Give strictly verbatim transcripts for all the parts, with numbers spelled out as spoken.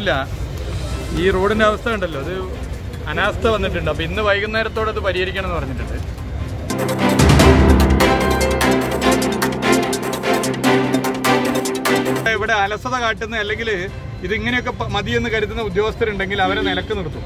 ഒന്നുമില്ല. ഈ റോഡിൻ്റെ അവസ്ഥ ഉണ്ടല്ലോ, അത് അനാസ്ഥ വന്നിട്ടുണ്ട്. അപ്പോൾ ഇന്ന് വൈകുന്നേരത്തോടെ അത് പരിഹരിക്കണം എന്ന് പറഞ്ഞിട്ടുണ്ട്. ഇവിടെ അലസത കാട്ടുന്ന അല്ലെങ്കിൽ ഇതിങ്ങനെയൊക്കെ മതിയെന്ന് കരുതുന്ന ഉദ്യോഗസ്ഥരുണ്ടെങ്കിൽ അവരെ നിലക്ക് നിർത്തും.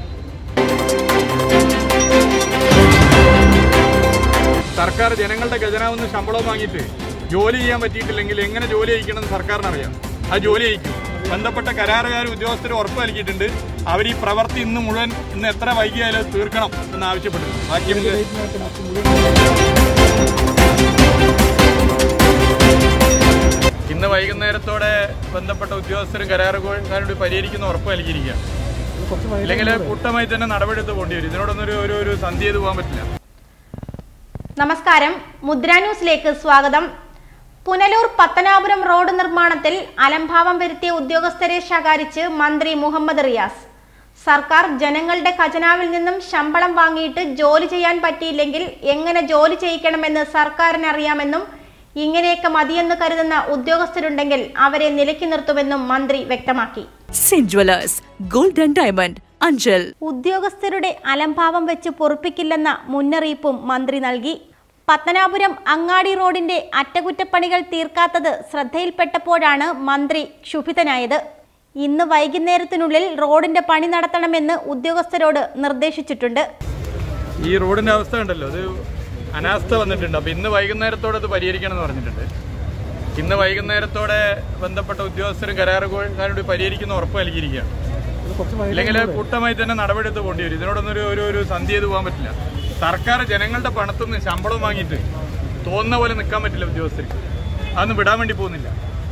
സർക്കാർ ജനങ്ങളുടെ ഖജനാവിന്ന് ശമ്പളം വാങ്ങിയിട്ട് ജോലി ചെയ്യാൻ പറ്റിയിട്ടില്ലെങ്കിൽ എങ്ങനെ ജോലി ചെയ്യിക്കണമെന്ന് സർക്കാരിനറിയാം. ആ ജോലി ചെയ്യിക്കും. ബന്ധപ്പെട്ട കരാറുകാരും ഉദ്യോഗസ്ഥരും ഉറപ്പ് നൽകിയിട്ടുണ്ട്. അവർ ഈ പ്രവൃത്തി ഇന്ന് മുഴുവൻ ഇന്ന് എത്ര വൈകിയാലും തീർക്കണം എന്ന് ആവശ്യപ്പെട്ടിട്ടുണ്ട്. ബാക്കി ഇന്ന് വൈകുന്നേരത്തോടെ ബന്ധപ്പെട്ട ഉദ്യോഗസ്ഥരും കരാറുകാരോട് പരിഹരിക്കുന്ന ഉറപ്പ് നൽകിയിരിക്കുകയാണ്. ഇല്ലെങ്കിൽ കൂട്ടമായി തന്നെ നടപടിയെടുത്ത് പോകേണ്ടി വരും. ഇതിനോടൊന്നും ഒരു ഒരു സന്ധി ചെയ്ത് പോകാൻ പറ്റില്ല. നമസ്കാരം, മുദ്ര ന്യൂസിലേക്ക് സ്വാഗതം. പുനലൂർ പത്തനാപുരം റോഡ് നിർമ്മാണത്തിൽ അലംഭാവം വരുത്തിയ ഉദ്യോഗസ്ഥരെ ശകാരിച്ച് മന്ത്രി മുഹമ്മദ് റിയാസ്. സർക്കാർ ജനങ്ങളുടെ ഖജനാവിൽ നിന്നും ശമ്പളം വാങ്ങിയിട്ട് ജോലി ചെയ്യാൻ പറ്റിയില്ലെങ്കിൽ എങ്ങനെ ജോലി ചെയ്യിക്കണമെന്ന് സർക്കാരിന് അറിയാമെന്നും ഇങ്ങനെയൊക്കെ മതിയെന്ന് കരുതുന്ന ഉദ്യോഗസ്ഥരുണ്ടെങ്കിൽ അവരെ നിലയ്ക്ക് നിർത്തുമെന്നും മന്ത്രി വ്യക്തമാക്കി. അഞ്ചൽ ഉദ്യോഗസ്ഥരുടെ അലംഭാവം വെച്ച് പൊറുപ്പിക്കില്ലെന്ന മുന്നറിയിപ്പും മന്ത്രി നൽകി. പത്തനാപുരം അങ്ങാടി റോഡിന്റെ അറ്റകുറ്റപ്പണികൾ തീർക്കാത്തത് ശ്രദ്ധയിൽപ്പെട്ടപ്പോഴാണ് മന്ത്രി ക്ഷുഭിതനായത്. ഇന്ന് വൈകുന്നേരത്തിനുള്ളിൽ റോഡിന്റെ പണി നടത്തണമെന്ന് ഉദ്യോഗസ്ഥരോട് നിർദ്ദേശിച്ചിട്ടുണ്ട്. ഈ റോഡിന്റെ അവസ്ഥ ഉണ്ടല്ലോ, അത് അനാസ്ഥ വന്നിട്ടുണ്ട്. അപ്പോൾ ഇന്ന് വൈകുന്നേരത്തോടെ അത് പരിഹരിക്കണം എന്ന് പറഞ്ഞിട്ടുണ്ട്. ഇന്ന് വൈകുന്നേരത്തോടെ ബന്ധപ്പെട്ട ഉദ്യോഗസ്ഥരും കരാറുകാരോട് പരിഹരിക്കുന്ന ഉറപ്പ് നൽകിയിരിക്കുകയാണ്. ഇല്ലെങ്കിൽ കൂട്ടമായി തന്നെ നടപടിയെടുത്ത് പോകേണ്ടി വരും. ഇതിനോടൊന്നും ഒരു ഒരു സന്ധി ചെയ്ത് പോകാൻ പറ്റില്ല. സർക്കാർ ജനങ്ങളുടെ പണത്തുനിന്ന് ശമ്പളം വാങ്ങിയിട്ട് തോന്നുന്ന പോലെ നിൽക്കാൻ പറ്റില്ല ഉദ്യോഗസ്ഥർക്ക്. അതൊന്നും വിടാൻ വേണ്ടി പോകുന്നില്ല.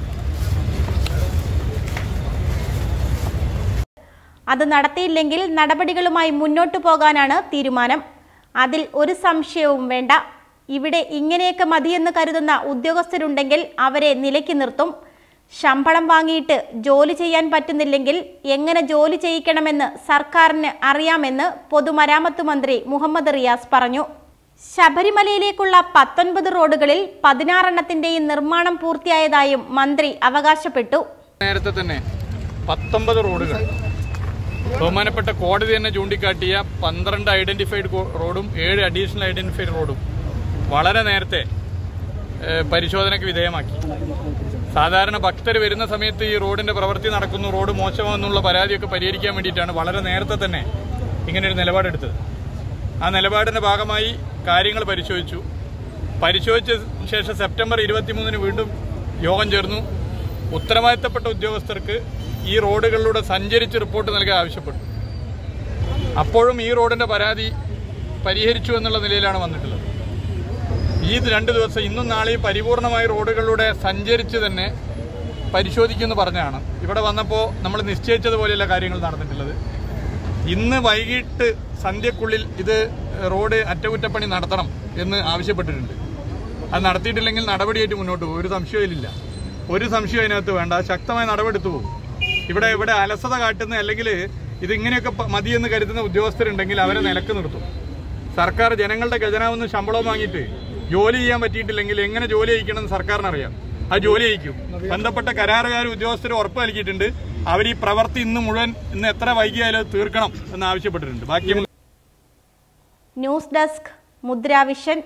അത് നടത്തിയില്ലെങ്കിൽ നടപടികളുമായി മുന്നോട്ടു പോകാനാണ് തീരുമാനം. അതിൽ ഒരു സംശയവും വേണ്ട. ഇവിടെ ഇങ്ങനെയൊക്കെ മതിയെന്ന് കരുതുന്ന ഉദ്യോഗസ്ഥരുണ്ടെങ്കിൽ അവരെ നിലയ്ക്ക് നിർത്തും. ശമ്പളം വാങ്ങിയിട്ട് ജോലി ചെയ്യാൻ പറ്റുന്നില്ലെങ്കിൽ എങ്ങനെ ജോലി ചെയ്യിക്കണമെന്ന് സർക്കാരിന് അറിയാമെന്ന് പൊതുമരാമത്ത് മന്ത്രി മുഹമ്മദ് റിയാസ് പറഞ്ഞു. ശബരിമലയിലേക്കുള്ള പത്തൊൻപത് റോഡുകളിൽ പതിനാറെണ്ണത്തിന്റെയും നിർമ്മാണം പൂർത്തിയായതായും മന്ത്രി അവകാശപ്പെട്ടു. നേരത്തെ തന്നെ പത്തൊമ്പത് റോഡുകൾ ബഹുമാനപ്പെട്ട കോടതി തന്നെ ചൂണ്ടിക്കാട്ടിയ പന്ത്രണ്ട് ഐഡന്റിഫൈഡ് റോഡും ഏഴ് അഡീഷണൽ ഐഡന്റിഫൈഡ് റോഡും വളരെ നേരത്തെ പരിശോധനയ്ക്ക് വിധേയമാക്കി. സാധാരണ ഭക്തർ വരുന്ന സമയത്ത് ഈ റോഡിന്റെ പ്രവൃത്തി നടക്കുന്നു, റോഡ് മോശമാണെന്നുള്ള പരാതിയൊക്കെ പരിഹരിക്കാൻ വേണ്ടിയിട്ടാണ് വളരെ നേരത്തെ തന്നെ ഇങ്ങനെയൊരു നിലപാടെടുത്തത്. ആ നിലപാടിന്റെ ഭാഗമായി കാര്യങ്ങൾ പരിശോധിച്ചു. പരിശോധിച്ച ശേഷം സെപ്റ്റംബർ ഇരുപത്തിമൂന്നിന് വീണ്ടും യോഗം ചേർന്നു. ഉത്തരവാദിത്തപ്പെട്ട ഉദ്യോഗസ്ഥർക്ക് ഈ റോഡുകളിലൂടെ സഞ്ചരിച്ച് റിപ്പോർട്ട് നൽകാൻ ആവശ്യപ്പെട്ടു. അപ്പോഴും ഈ റോഡിന്റെ പരാതി പരിഹരിച്ചു എന്നുള്ള നിലയിലാണ് വന്നിട്ടുള്ളത്. ഈ രണ്ട് ദിവസം ഇന്നും നാളെയും പരിപൂർണമായി റോഡുകളിലൂടെ സഞ്ചരിച്ച് തന്നെ പരിശോധിക്കുമെന്ന് പറഞ്ഞാണ് ഇവിടെ വന്നപ്പോൾ നമ്മൾ നിശ്ചയിച്ചതുപോലെയുള്ള കാര്യങ്ങൾ നടന്നിട്ടുള്ളത്. ഇന്ന് വൈകിട്ട് സന്ധ്യക്കുള്ളിൽ ഇത് റോഡ് അറ്റകുറ്റപ്പണി നടത്തണം എന്ന് ആവശ്യപ്പെട്ടിട്ടുണ്ട്. അത് നടത്തിയിട്ടില്ലെങ്കിൽ നടപടിയായിട്ട് മുന്നോട്ട് പോകും. ഒരു സംശയമില്ല, ഒരു സംശയം അതിനകത്ത് വേണ്ട. ശക്തമായ നടപടിയെടുത്തു പോകും. ഇവിടെ ഇവിടെ അലസത കാട്ടുന്ന അല്ലെങ്കിൽ ഇതിങ്ങനെയൊക്കെ മതിയെന്ന് കരുതുന്ന ഉദ്യോഗസ്ഥരുണ്ടെങ്കിൽ അവരെ നിലക്ക് നിർത്തും. സർക്കാർ ജനങ്ങളുടെ ഖജനാവിന്ന് ശമ്പളം വാങ്ങിയിട്ട് ജോലി ചെയ്യാൻ പറ്റിയിട്ടില്ലെങ്കിൽ എങ്ങനെ ജോലി ചെയ്യിക്കണമെന്ന് സർക്കാരിനറിയാം. ആ ജോലി ചെയ്യിക്കും. ബന്ധപ്പെട്ട കരാറുകാരും ഉദ്യോഗസ്ഥരും ഉറപ്പ് നൽകിയിട്ടുണ്ട്. അവർ ഈ പ്രവൃത്തി ഇന്ന് മുഴുവൻ ഇന്ന് എത്ര വൈകിയാലും തീർക്കണം എന്ന് ആവശ്യപ്പെട്ടിട്ടുണ്ട്. ബാക്കി news desk Mudra vision.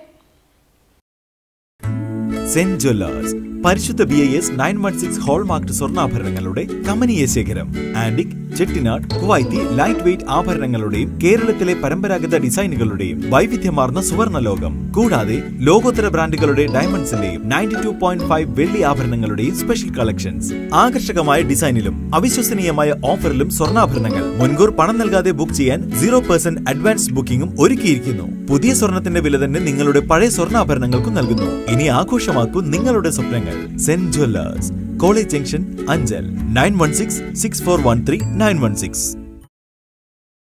Cent jewellers പരിശുദ്ധ B I S nine one six hallmark സ്വർണ്ണാഭരണങ്ങളുടെ കമനീയ ശേഖരം. Antique, Chettinad, Kuwaiti light weight ആഭരണങ്ങളുടെയും കേരളത്തിലെ പരമ്പരാഗത ഡിസൈനുകളുടെയും വൈവിധ്യമാർന്ന സുവർണ ലോകം. കൂടാതെ ലോകോത്തര ബ്രാൻഡുകളുടെ ഡയമണ്ട്സിന്റെയും നയൻറ്റി ടു പോയിന്റ് ഫൈവ് വെള്ളി ആഭരണങ്ങളുടെയും സ്പെഷ്യൽ കളക്ഷൻസ്. ആകർഷകമായ ഡിസൈനിലും അവിശ്വസനീയമായ ഓഫറിലും സ്വർണ്ണാഭരണങ്ങൾ മുൻകൂർ പണം നൽകാതെ ബുക്ക് ചെയ്യാൻ സീറോ പെർസെന്റ് അഡ്വാൻസ് ബുക്കിംഗും ഒരുക്കിയിരിക്കുന്നു. പുതിയ സ്വർണത്തിന്റെ വില തന്നെ നിങ്ങളുടെ പഴയ സ്വർണ്ണാഭരണങ്ങൾക്കും നൽകുന്നു. ഇനി ആഘോഷമാക്കൂ നിങ്ങളുടെ സ്വപ്നങ്ങൾ. Cent jewellers, college junction, Anchal. Nine one six six four one three nine one six.